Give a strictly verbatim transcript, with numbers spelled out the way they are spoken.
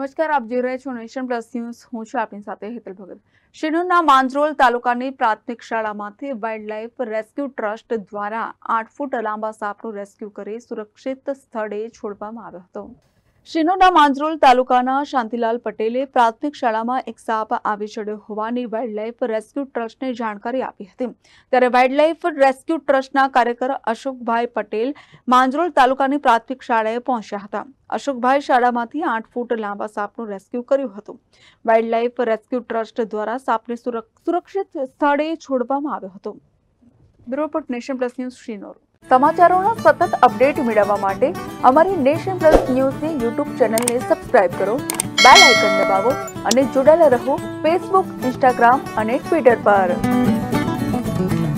નમસ્કાર, આપ જોઈ રહ્યા છો નેશન પ્લસ ન્યૂઝ। હું છું આપની સાથે હેતલ ભગત। શિનોરના માંજરોલ તાલુકાની પ્રાથમિક શાળામાંથી વાઇલ્ડ લાઇફ રેસ્ક્યુ ટ્રસ્ટ દ્વારા આઠ ફૂટ લાંબા સાપનું રેસ્ક્યુ કરી સુરક્ષિત સ્થળે છોડવામાં આવ્યો હતો। શિનોરના માંજરોલ તાલુકાના શાંતિલાલ પટેલે પ્રાથમિક શાળામાં એક સાપ આવી ચડ્યો હોવાની વાઇલ્ડ લાઇફ રેસ્ક્યુ ટ્રસ્ટને જાણકારી આપી હતી। ત્યારે વાઇલ્ડ લાઇફ રેસ્ક્યુ ટ્રસ્ટના કાર્યકર અશોકભાઈ પટેલ માંજરોલ તાલુકાની પ્રાથમિક શાળાએ પહોંચ્યા હતા। અશોકભાઈ શાળામાંથી આઠ ફૂટ લાંબા સાપનું રેસ્ક્યુ કર્યું હતું। વાઇલ્ડ લાઇફ રેસ્ક્યુ ટ્રસ્ટ દ્વારા સાપને સુરક્ષિત સ્થળે છોડવામાં આવ્યો હતો। Bureau report, nation plus news, Srinagar. સમાચારોના સતત અપડેટ મેળવવા માટે અમારી નેશન પ્લસ ન્યૂઝની યુટ્યુબ ચેનલને સબસ્ક્રાઇબ કરો, બેલ આઇકન દબાવો અને જોડાયેલા રહો ફેસબુક, ઇન્સ્ટાગ્રામ અને ટ્વિટર પર।